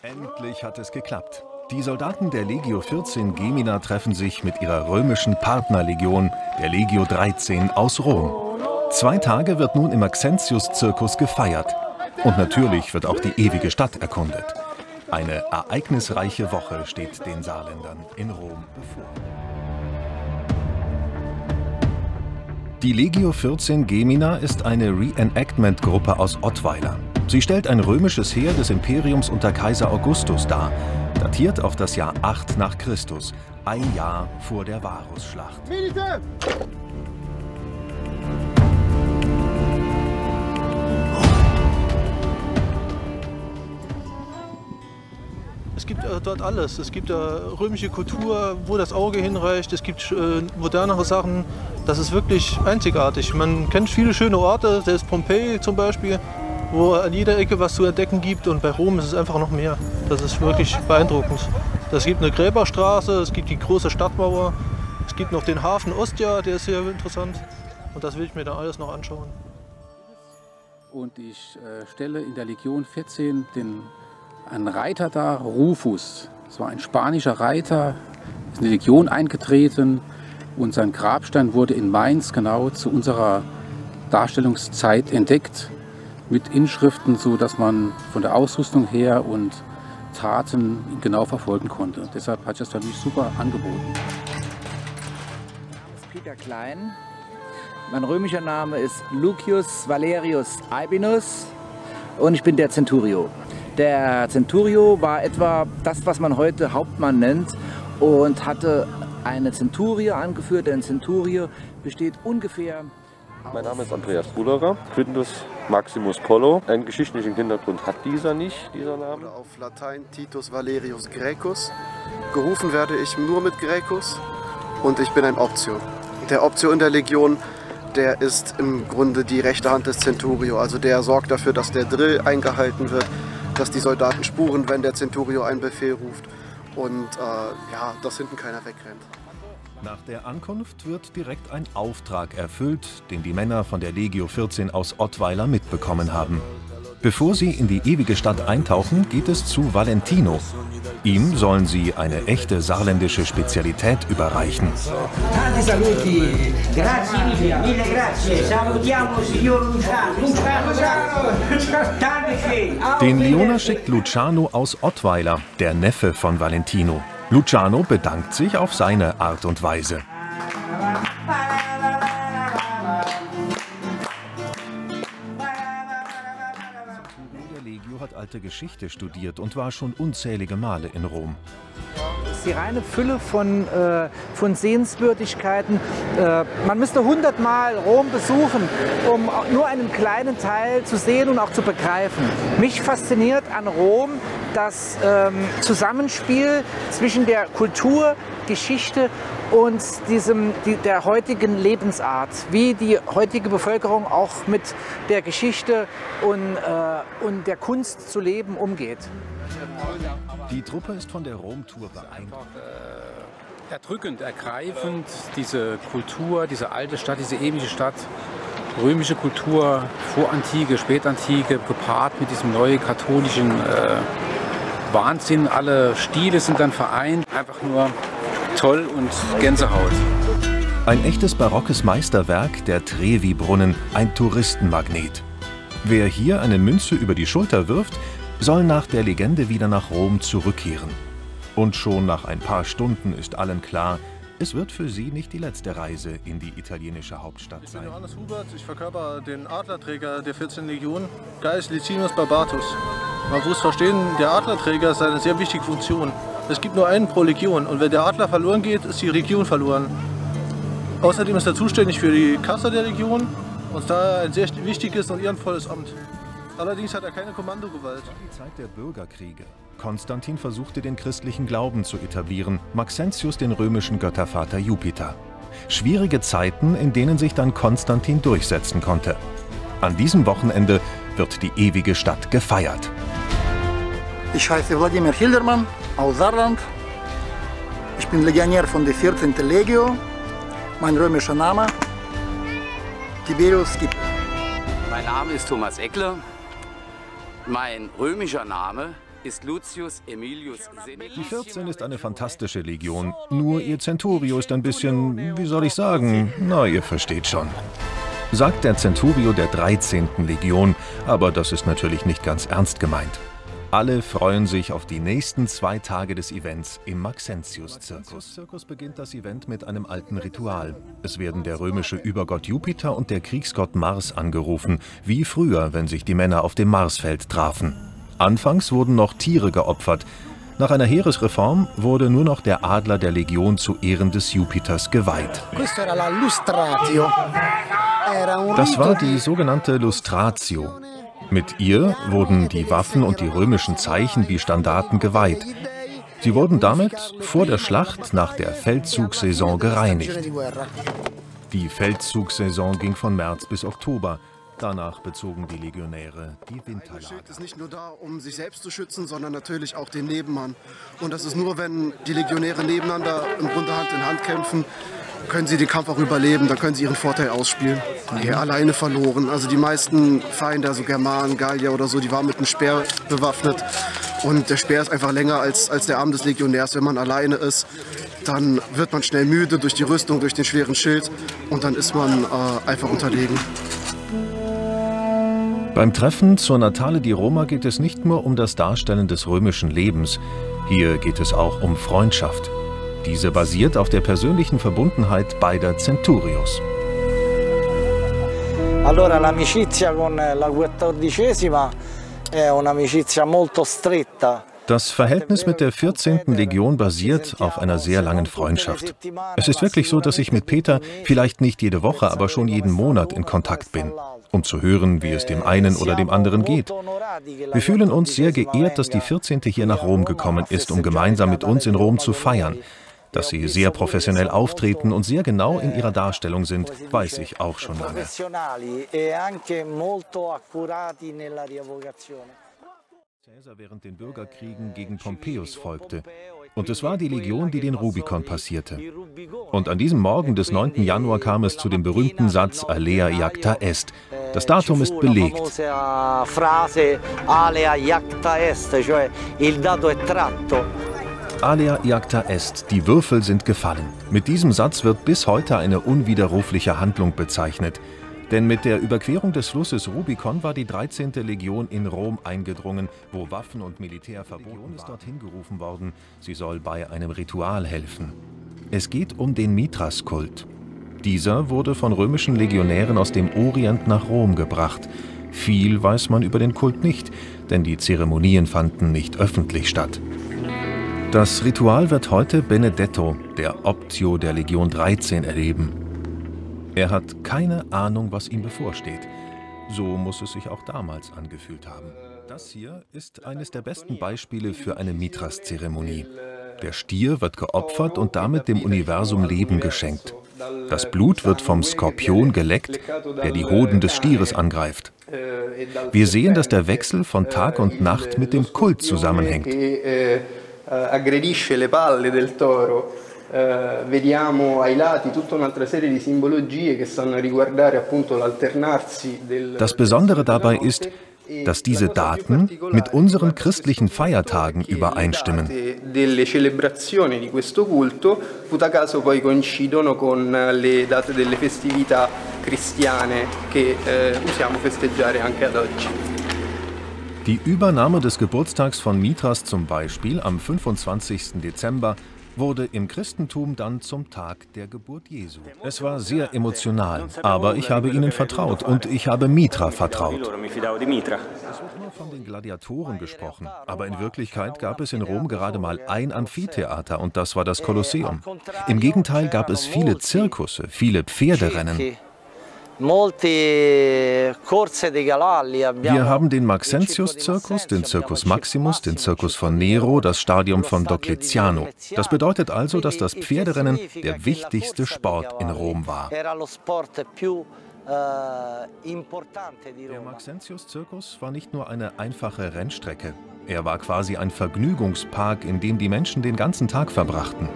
Endlich hat es geklappt. Die Soldaten der Legio 14 Gemina treffen sich mit ihrer römischen Partnerlegion, der Legio 13 aus Rom. 2 Tage wird nun im Maxentius-Zirkus gefeiert. Und natürlich wird auch die ewige Stadt erkundet. Eine ereignisreiche Woche steht den Saarländern in Rom bevor. Die Legio 14 Gemina ist eine Reenactment-Gruppe aus Ottweiler. Sie stellt ein römisches Heer des Imperiums unter Kaiser Augustus dar, datiert auf das Jahr 8 nach Christus, ein Jahr vor der Varusschlacht. Milite! Es gibt dort alles. Es gibt römische Kultur, wo das Auge hinreicht. Es gibt modernere Sachen. Das ist wirklich einzigartig. Man kennt viele schöne Orte, selbst Pompeji zum Beispiel, wo an jeder Ecke was zu entdecken gibt. Und bei Rom ist es einfach noch mehr. Das ist wirklich beeindruckend. Es gibt eine Gräberstraße, es gibt die große Stadtmauer, es gibt noch den Hafen Ostia, der ist sehr interessant. Und das will ich mir dann alles noch anschauen. Und ich stelle in der Legion 14 einen Reiter dar, Rufus. Das war ein spanischer Reiter, ist in die Legion eingetreten und sein Grabstein wurde in Mainz genau zu unserer Darstellungszeit entdeckt, mit Inschriften, so dass man von der Ausrüstung her und Taten ihn genau verfolgen konnte. Deshalb hat sich das für mich super angeboten. Mein Name ist Peter Klein. Mein römischer Name ist Lucius Valerius Albinus und ich bin der Centurio. Der Centurio war etwa das, was man heute Hauptmann nennt, und hatte eine Zenturie angeführt. Ein Centurio besteht ungefähr... Mein Name ist Andreas Bullerer, Quintus Maximus Polo. Einen geschichtlichen Hintergrund hat dieser nicht, dieser Name. Auf Latein Titus Valerius Graecus. Gerufen werde ich nur mit Graecus und ich bin ein Optio. Der Optio in der Legion, der ist im Grunde die rechte Hand des Centurio. Also der sorgt dafür, dass der Drill eingehalten wird, dass die Soldaten spuren, wenn der Centurio einen Befehl ruft und ja, dass hinten keiner wegrennt. Nach der Ankunft wird direkt ein Auftrag erfüllt, den die Männer von der Legio 14 aus Ottweiler mitbekommen haben. Bevor sie in die ewige Stadt eintauchen, geht es zu Valentino. Ihm sollen sie eine echte saarländische Spezialität überreichen. Tanti saluti, grazie mille grazie, salutiamo signor Luciano. Den Lioner schickt Luciano aus Ottweiler, der Neffe von Valentino. Luciano bedankt sich auf seine Art und Weise. Der Legio hat alte Geschichte studiert und war schon unzählige Male in Rom. Die reine Fülle von Sehenswürdigkeiten. Man müsste 100 Mal Rom besuchen, um nur einen kleinen Teil zu sehen und auch zu begreifen. Mich fasziniert an Rom das Zusammenspiel zwischen der Kultur, Geschichte und der heutigen Lebensart, wie die heutige Bevölkerung auch mit der Geschichte und der Kunst zu leben umgeht. Die Truppe ist von der Rom-Tour beeindruckt. Erdrückend, ergreifend, diese Kultur, diese alte Stadt, diese ewige Stadt, römische Kultur, Vorantike, Spätantike, gepaart mit diesem neuen katholischen Wahnsinn. Alle Stile sind dann vereint, einfach nur toll und Gänsehaut. Ein echtes barockes Meisterwerk, der Trevi-Brunnen, ein Touristenmagnet. Wer hier eine Münze über die Schulter wirft, soll nach der Legende wieder nach Rom zurückkehren. Und schon nach ein paar Stunden ist allen klar, es wird für sie nicht die letzte Reise in die italienische Hauptstadt sein. Ich bin Johannes Hubert, ich verkörper den Adlerträger der 14. Legion, Gaius Licinius Barbatus. Man muss verstehen, der Adlerträger ist eine sehr wichtige Funktion. Es gibt nur einen pro Legion und wenn der Adler verloren geht, ist die Legion verloren. Außerdem ist er zuständig für die Kasse der Legion und daher ein sehr wichtiges und ehrenvolles Amt. Allerdings hat er keine Kommandogewalt. Die Zeit der Bürgerkriege. Konstantin versuchte, den christlichen Glauben zu etablieren, Maxentius den römischen Göttervater Jupiter. Schwierige Zeiten, in denen sich dann Konstantin durchsetzen konnte. An diesem Wochenende wird die ewige Stadt gefeiert. Ich heiße Wladimir Hildermann aus Saarland. Ich bin Legionär von der 14. Legio. Mein römischer Name Tiberius Scipio. Mein Name ist Thomas Eckle. Mein römischer Name ist Lucius Aemilius Seneca. Die 14 ist eine fantastische Legion, nur ihr Centurio ist ein bisschen, wie soll ich sagen, na, ihr versteht schon. Sagt der Centurio der 13. Legion, aber das ist natürlich nicht ganz ernst gemeint. Alle freuen sich auf die nächsten 2 Tage des Events im Maxentius-Zirkus. Im Zirkus beginnt das Event mit einem alten Ritual. Es werden der römische Übergott Jupiter und der Kriegsgott Mars angerufen, wie früher, wenn sich die Männer auf dem Marsfeld trafen. Anfangs wurden noch Tiere geopfert. Nach einer Heeresreform wurde nur noch der Adler der Legion zu Ehren des Jupiters geweiht. Das war die sogenannte Lustratio. Mit ihr wurden die Waffen und die römischen Zeichen wie Standarten geweiht. Sie wurden damit vor der Schlacht nach der Feldzugssaison gereinigt. Die Feldzugssaison ging von März bis Oktober. Danach bezogen die Legionäre die Winterlager. Das Schild ist nicht nur da, um sich selbst zu schützen, sondern natürlich auch den Nebenmann. Und das ist nur, wenn die Legionäre nebeneinander im Grunde Hand in Hand kämpfen, können sie den Kampf auch überleben, dann können sie ihren Vorteil ausspielen. Eher alleine verloren. Also die meisten Feinde, also Germanen, Gallier oder so, die waren mit einem Speer bewaffnet. Und der Speer ist einfach länger als der Arm des Legionärs. Wenn man alleine ist, dann wird man schnell müde durch die Rüstung, durch den schweren Schild und dann ist man einfach unterlegen. Beim Treffen zur Natale di Roma geht es nicht nur um das Darstellen des römischen Lebens. Hier geht es auch um Freundschaft. Diese basiert auf der persönlichen Verbundenheit beider Centurios. Allora l'amicizia con la 14ª è un'amicizia molto stretta. Das Verhältnis mit der 14. Legion basiert auf einer sehr langen Freundschaft. Es ist wirklich so, dass ich mit Peter vielleicht nicht jede Woche, aber schon jeden Monat in Kontakt bin, um zu hören, wie es dem einen oder dem anderen geht. Wir fühlen uns sehr geehrt, dass die 14. hier nach Rom gekommen ist, um gemeinsam mit uns in Rom zu feiern. Dass sie sehr professionell auftreten und sehr genau in ihrer Darstellung sind, weiß ich auch schon lange. Caesar während den Bürgerkriegen gegen Pompeius folgte. Und es war die Legion, die den Rubikon passierte. Und an diesem Morgen des 9. Januar kam es zu dem berühmten Satz Alea iacta est. Das Datum ist belegt. Alea iacta est, die Würfel sind gefallen. Mit diesem Satz wird bis heute eine unwiderrufliche Handlung bezeichnet. Denn mit der Überquerung des Flusses Rubikon war die 13. Legion in Rom eingedrungen, wo Waffen und Militär verboten waren. Ist dorthin gerufen worden. Sie soll bei einem Ritual helfen. Es geht um den Mithras-Kult. Dieser wurde von römischen Legionären aus dem Orient nach Rom gebracht. Viel weiß man über den Kult nicht, denn die Zeremonien fanden nicht öffentlich statt. Das Ritual wird heute Benedetto, der Optio der Legion 13, erleben. Er hat keine Ahnung, was ihm bevorsteht. So muss es sich auch damals angefühlt haben. Das hier ist eines der besten Beispiele für eine Mithras-Zeremonie. Der Stier wird geopfert und damit dem Universum Leben geschenkt. Das Blut wird vom Skorpion geleckt, der die Hoden des Stieres angreift. Wir sehen, dass der Wechsel von Tag und Nacht mit dem Kult zusammenhängt. Aggredisce le palle del toro, vediamo ai lati tutta un'altra serie di simbologie che stanno a riguardare appunto l'alternarsi del. Das Besondere dabei ist, dass diese Daten mit unseren christlichen Feiertagen übereinstimmen. Delle celebrazioni di questo culto, guarda caso poi coincidono con le date delle festività cristiane che usiamo festeggiare anche ad oggi. Die Übernahme des Geburtstags von Mithras zum Beispiel am 25. Dezember wurde im Christentum dann zum Tag der Geburt Jesu. Es war sehr emotional, aber ich habe ihnen vertraut und ich habe Mithra vertraut. Es wird nur von den Gladiatoren gesprochen, aber in Wirklichkeit gab es in Rom gerade mal ein Amphitheater und das war das Kolosseum. Im Gegenteil gab es viele Zirkusse, viele Pferderennen. Wir haben den Maxentius-Zirkus, den Circus Maximus, den Zirkus von Nero, das Stadium von Diocletiano. Das bedeutet also, dass das Pferderennen der wichtigste Sport in Rom war. Der Maxentius-Zirkus war nicht nur eine einfache Rennstrecke. Er war quasi ein Vergnügungspark, in dem die Menschen den ganzen Tag verbrachten.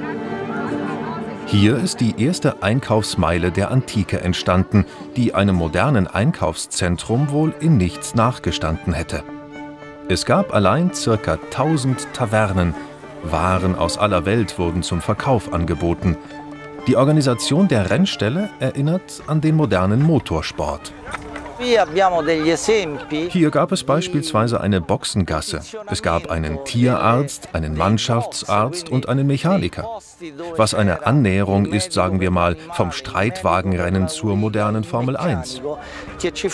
Hier ist die erste Einkaufsmeile der Antike entstanden, die einem modernen Einkaufszentrum wohl in nichts nachgestanden hätte. Es gab allein ca. 1000 Tavernen. Waren aus aller Welt wurden zum Verkauf angeboten. Die Organisation der Rennställe erinnert an den modernen Motorsport. Hier gab es beispielsweise eine Boxengasse. Es gab einen Tierarzt, einen Mannschaftsarzt und einen Mechaniker. Was eine Annäherung ist, sagen wir mal, vom Streitwagenrennen zur modernen Formel 1. Diese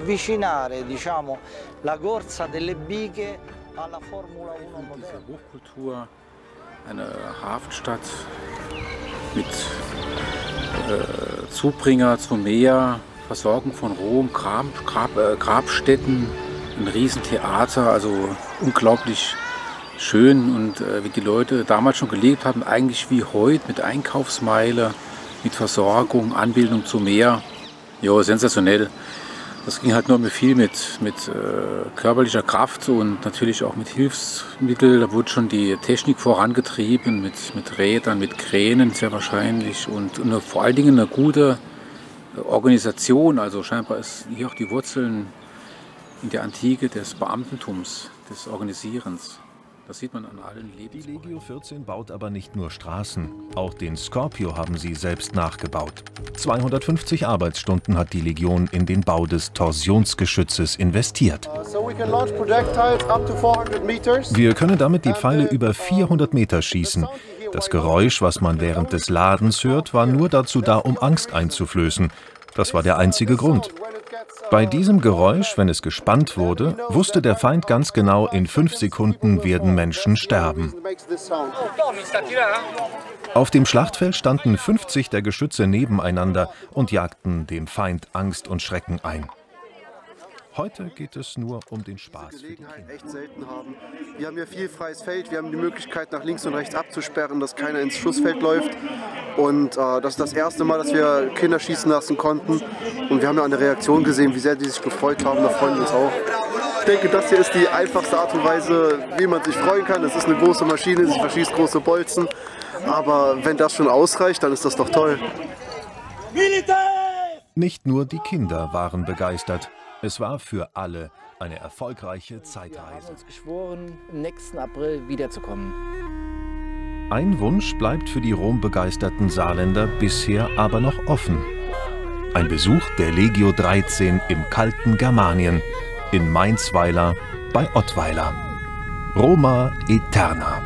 Hochkultur, eine Hafenstadt mit Zubringer zum Meer, Versorgung von Rom, Grabstätten, ein Riesentheater, also unglaublich schön und wie die Leute damals schon gelebt haben, eigentlich wie heute mit Einkaufsmeile, mit Versorgung, Anbindung zum Meer. Ja, sensationell. Das ging halt nur viel mit körperlicher Kraft und natürlich auch mit Hilfsmitteln. Da wurde schon die Technik vorangetrieben, mit Rädern, mit Kränen sehr wahrscheinlich und vor allen Dingen eine gute Organisation. Also scheinbar ist hier auch die Wurzeln in der Antike des Beamtentums, des Organisierens. Das sieht man an allen Lebensbereichen. Die Legio 14 baut aber nicht nur Straßen. Auch den Scorpio haben sie selbst nachgebaut. 250 Arbeitsstunden hat die Legion in den Bau des Torsionsgeschützes investiert. Wir können damit die Pfeile über 400 Meter schießen. Das Geräusch, was man während des Ladens hört, war nur dazu da, um Angst einzuflößen. Das war der einzige Grund. Bei diesem Geräusch, wenn es gespannt wurde, wusste der Feind ganz genau, in 5 Sekunden werden Menschen sterben. Auf dem Schlachtfeld standen 50 der Geschütze nebeneinander und jagten dem Feind Angst und Schrecken ein. Heute geht es nur um den Spaß. Echt selten haben. Wir haben hier viel freies Feld, wir haben die Möglichkeit nach links und rechts abzusperren, dass keiner ins Schussfeld läuft. Und das ist das erste Mal, dass wir Kinder schießen lassen konnten. Und wir haben ja eine Reaktion gesehen, wie sehr die sich gefreut haben, da freuen wir uns auch. Ich denke, das hier ist die einfachste Art und Weise, wie man sich freuen kann. Es ist eine große Maschine, sie verschießt große Bolzen. Aber wenn das schon ausreicht, dann ist das doch toll. Nicht nur die Kinder waren begeistert. Es war für alle eine erfolgreiche Zeitreise. Wir haben uns geschworen, im nächsten April wiederzukommen. Ein Wunsch bleibt für die Rom-begeisterten Saarländer bisher aber noch offen. Ein Besuch der Legio 13 im kalten Germanien, in Mainzweiler bei Ottweiler. Roma Eterna.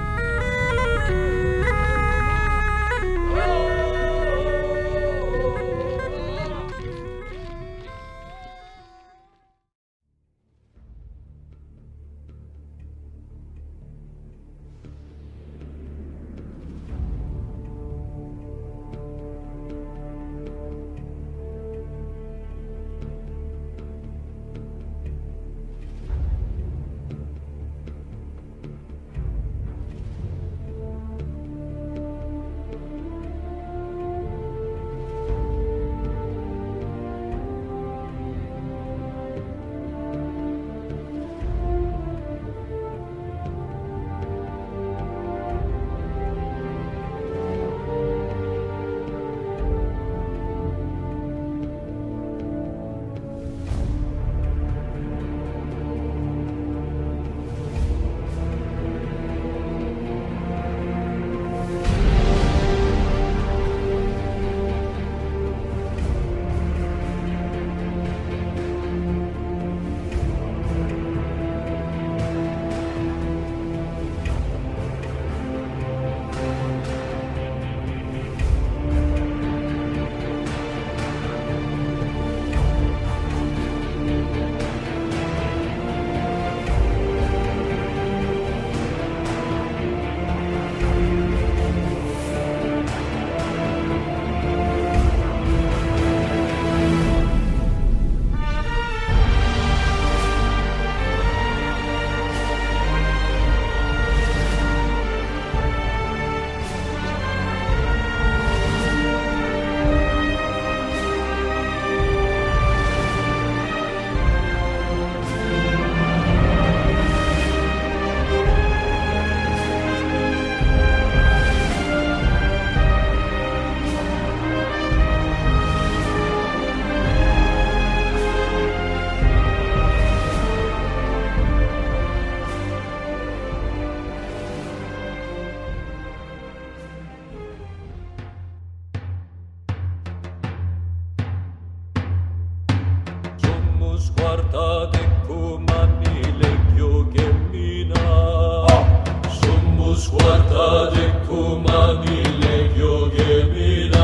quarta decumani legio gemina. Summus quarta decumani legio gemina.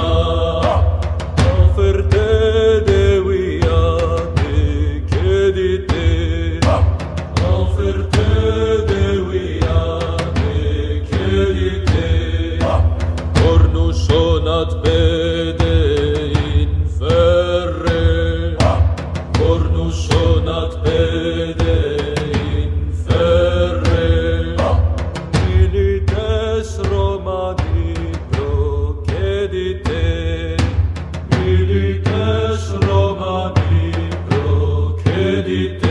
Offerte deviate chiedite. Offerte deviate chiedite. Cornus sonat pede in ferre. Cornus sonat pede in ferre. Milites Romani procedite. Milites Romani procedite.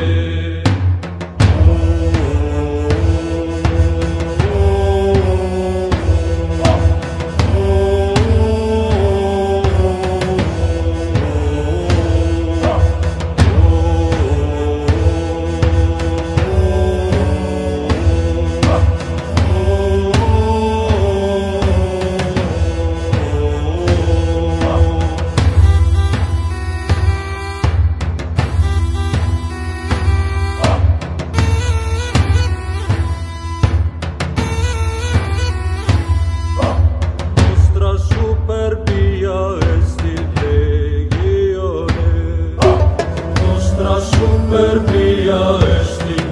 Nostra superbia est in legione. Nostra superbia est in